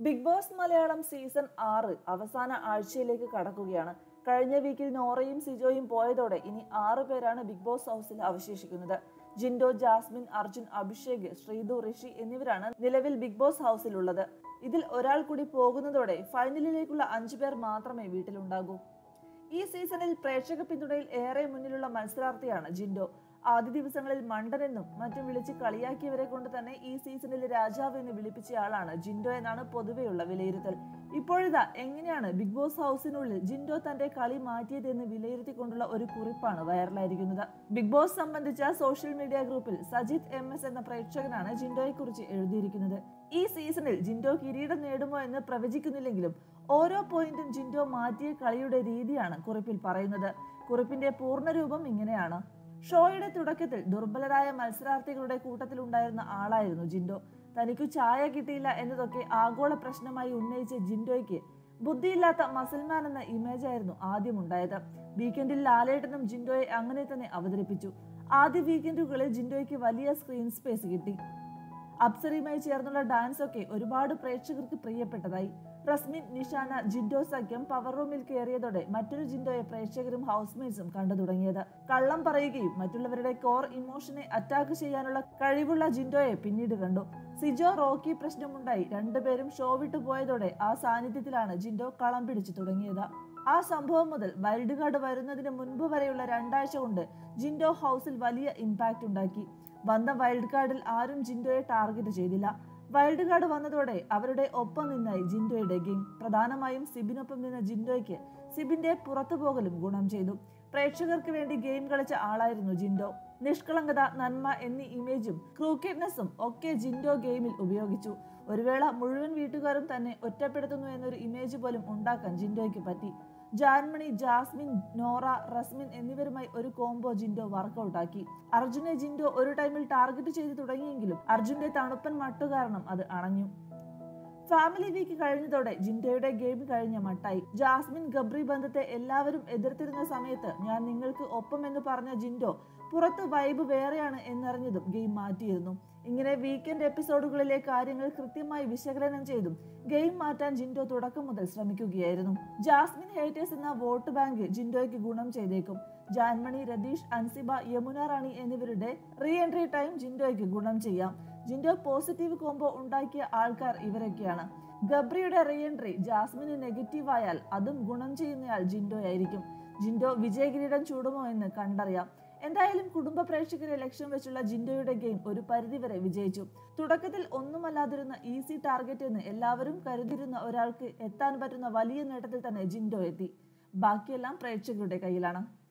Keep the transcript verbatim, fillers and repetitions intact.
Big boss Malayalam season ആറ് അവസാന ആഴ്ചയിലേക്ക് കടക്കുകയാണ്. കഴിഞ്ഞ വീക്കിൽ നോറയും സിജോയും പോയതോടെ ഇനി ആറ് പേരാണ് ബിഗ് ബോസ് ഹൗസിൽ അവശേഷിക്കുന്നത്. ജിൻഡോ, ജാസ്മിൻ, അർജുൻ, അഭിഷേക്, ശ്രീതു, ഋഷി എന്നിവരാണ് നിലവിൽ ബിഗ് ബോസ് ഹൗസിലുള്ളത്. ഇതിൽ ഒരാൾ കൂടി പോകുന്നതോടെ ഫൈനലിലേക്കുള്ള അഞ്ചു പേർ മാത്രമേ വീട്ടിലുണ്ടാകൂ. ഈ സീസണിൽ പ്രേക്ഷക പിന്തുണയിൽ ഏറെ മുന്നിലുള്ള മത്സരാർത്ഥിയാണ് ജിൻഡോ. ആദ്യ ദിവസങ്ങളിൽ മണ്ടനെന്നും മറ്റും വിളിച്ച് കളിയാക്കിയവരെ കൊണ്ട് തന്നെ ഈ സീസണിലെ രാജാവ് എന്ന് വിളിപ്പിച്ചയാളാണ് ജിൻഡോ എന്നാണ് പൊതുവെയുള്ള വിലയിരുത്തൽ. ഇപ്പോഴിതാ എങ്ങനെയാണ് ബിഗ് ബോസ് ഹൗസിനുള്ളിൽ ജിൻഡോ തന്റെ കളി മാറ്റിയതെന്ന് വിലയിരുത്തിക്കൊണ്ടുള്ള ഒരു കുറിപ്പാണ് വൈറലായിരിക്കുന്നത്. ബിഗ് ബോസ് സംബന്ധിച്ച സോഷ്യൽ മീഡിയ ഗ്രൂപ്പിൽ സജിത് എം എസ് എന്ന പ്രേക്ഷകനാണ് ജിൻഡോയെ കുറിച്ച് എഴുതിയിരിക്കുന്നത്. ഈ സീസണിൽ ജിൻഡോ കിരീടം നേടുമോ എന്ന് പ്രവചിക്കുന്നില്ലെങ്കിലും ഓരോ പോയിന്റും ജിൻഡോ മാറ്റിയ കളിയുടെ രീതിയാണ് കുറിപ്പിൽ പറയുന്നത്. കുറിപ്പിന്റെ പൂർണ്ണരൂപം ഇങ്ങനെയാണ്: ഷോയുടെ തുടക്കത്തിൽ ദുർബലരായ മത്സരാർത്ഥികളുടെ കൂട്ടത്തിലുണ്ടായിരുന്ന ആളായിരുന്നു ജിൻഡോ. തനിക്കു ചായ കിട്ടിയില്ല എന്നതൊക്കെ ആഗോള പ്രശ്നമായി ഉന്നയിച്ച ജിൻഡോയ്ക്ക് ബുദ്ധിയില്ലാത്ത മസിൽമാൻ എന്ന ഇമേജ് ആയിരുന്നു ആദ്യം ഉണ്ടായത്. വീക്കെൻഡിൽ ലാലേട്ടനും ജിൻഡോയെ അങ്ങനെ തന്നെ അവതരിപ്പിച്ചു. ആദ്യ വീക്കെൻഡുകളിൽ ജിൻഡോയ്ക്ക് വലിയ സ്ക്രീൻ സ്പേസ് കിട്ടി. അപ്സരയുമായി ചേർന്നുള്ള ഡാൻസ് ഒക്കെ ഒരുപാട് പ്രേക്ഷകർക്ക് പ്രിയപ്പെട്ടതായി. റസ്മിൻ, നിഷാന, ജിൻഡോ സഖ്യം പവർ റൂമിൽ കയറിയതോടെ മറ്റൊരു ജിൻഡോയെ പ്രേക്ഷകരും ഹൗസ്മേറ്റ്സും കണ്ടു തുടങ്ങിയത്. കള്ളം പറയുകയും മറ്റുള്ളവരുടെ കോർ ഇമോഷനെ അറ്റാക്ക് ചെയ്യാനുള്ള കഴിവുള്ള ജിൻഡോയെ പിന്നീട് കണ്ടു. സിജോ, റോക്കി പ്രശ്നമുണ്ടായി രണ്ടുപേരും ഷോ വിട്ടു പോയതോടെ ആ സാന്നിധ്യത്തിലാണ് ജിൻഡോ കളം പിടിച്ചു തുടങ്ങിയത്. ആ സംഭവം മുതൽ വൈൽഡ് കാർഡ് വരുന്നതിന് മുൻപ് വരെയുള്ള രണ്ടാഴ്ച കൊണ്ട് ജിൻഡോ ഹൗസിൽ വലിയ ഇമ്പാക്ട് ഉണ്ടാക്കി. വന്ന വൈൽഡ് കാർഡിൽ ആരും ജിൻഡോയെ ടാർഗറ്റ് ചെയ്തില്ല. വൈൽഡ് കാർഡ് വന്നതോടെ അവരുടെ ഒപ്പം നിന്നായി ജിൻഡോയുടെ ഗെയിം. പ്രധാനമായും സിബിനൊപ്പം നിന്ന ജിൻഡോയ്ക്ക് സിബിന്റെ പുറത്തുപോകലും ഗുണം ചെയ്തു. പ്രേക്ഷകർക്ക് വേണ്ടി ഗെയിം കളിച്ച ആളായിരുന്നു ജിൻഡോ. നിഷ്കളങ്കത, നന്മ എന്നീ ഇമേജും ക്രൂക്കറ്റ്നെസ്സും ഒക്കെ ജിൻഡോ ഗെയിമിൽ ഉപയോഗിച്ചു. ഒരു വേള മുഴുവൻ വീട്ടുകാരും തന്നെ ഒറ്റപ്പെടുത്തുന്നു എന്നൊരു ഇമേജ് പോലും ഉണ്ടാക്കാൻ ജിൻഡോയ്ക്ക് പറ്റി. ജാൻമണി, ജാസ്മിൻ, നോറ, റസ്മിൻ എന്നിവരുമായി ഒരു കോംബോ ജിൻഡോ വർക്കൗട്ട് ആക്കി. അർജുനെ ജിൻഡോ ഒരു ടൈമിൽ ടാർഗറ്റ് ചെയ്തു തുടങ്ങിയെങ്കിലും അർജുന്റെ തണുപ്പൻ മട്ടു കാരണം അത് അണഞ്ഞു. ഫാമിലി വീക്ക് കഴിഞ്ഞതോടെ ജിൻഡോയുടെ ഗെയിം കഴിഞ്ഞ മട്ടായി. ജാസ്മിൻ ഗബ്രി ബന്ധത്തെ എല്ലാവരും എതിർത്തിരുന്ന സമയത്ത് ഞാൻ നിങ്ങൾക്ക് ഒപ്പം എന്ന് പറഞ്ഞ ജിൻഡോ പുറത്ത് വൈബ് വേറെയാണ് എന്നറിഞ്ഞതും ഗെയിം മാറ്റിയിരുന്നു. ഇങ്ങനെ വീക്കെൻഡ് എപ്പിസോഡുകളിലെ കാര്യങ്ങൾ കൃത്യമായി വിശകലനം ചെയ്തും ഗെയിം മാറ്റാൻ ജിൻഡോ തുടക്കം മുതൽ ശ്രമിക്കുകയായിരുന്നു. ജാസ്മിൻ ഹേറ്റേഴ്സ് എന്ന വോട്ട് ബാങ്ക് ജിൻഡോയ്ക്ക് ഗുണം ചെയ്തേക്കും. ജാൻമണി, രതീഷ്, അൻസിബ, യമുന റാണി എന്നിവരുടെ റീ എൻട്രി ടൈം ജിൻഡോയ്ക്ക് ഗുണം ചെയ്യാം. ജിൻഡോ പോസിറ്റീവ് കോംബോ ഉണ്ടാക്കിയ ആൾക്കാർ ഇവരൊക്കെയാണ്. ഗബ്രിയുടെ റീ എൻട്രി ജാസ്മിന് നെഗറ്റീവ് ആയാൽ അതും ഗുണം ചെയ്യുന്നയാൾ ജിൻഡോ ആയിരിക്കും. ജിൻഡോ വിജയകിരീടം ചൂടുമോ എന്ന് കണ്ടറിയാം. എന്തായാലും കുടുംബ പ്രേക്ഷകരെ ലക്ഷ്യം വെച്ചുള്ള ജിൻഡോയുടെ ഗെയിം ഒരു പരിധിവരെ വിജയിച്ചു. തുടക്കത്തിൽ ഒന്നുമല്ലാതിരുന്ന ഈസി ടാർഗറ്റ് എന്ന് എല്ലാവരും കരുതിയിരുന്ന ഒരാൾക്ക് എത്താൻ പറ്റുന്ന വലിയ നേട്ടത്തിൽ തന്നെ ജിൻഡോ എത്തി. ബാക്കിയെല്ലാം പ്രേക്ഷകരുടെ കയ്യിലാണ്.